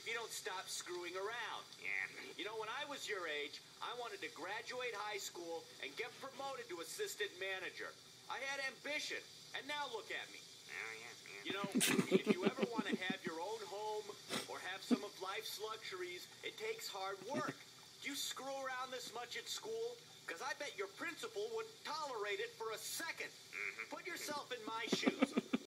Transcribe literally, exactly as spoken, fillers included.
if you don't stop screwing around. Yeah. You know, when I was your age, I wanted to graduate high school and get promoted to assistant manager. I had ambition, and now look at me. Oh, yeah, yeah. You know, if you ever want to have your own home or have some of life's luxuries, it takes hard work. Do you screw around this much at school? Because I bet your principal would tolerate it for a second. Mm-hmm. Put yourself in my shoes.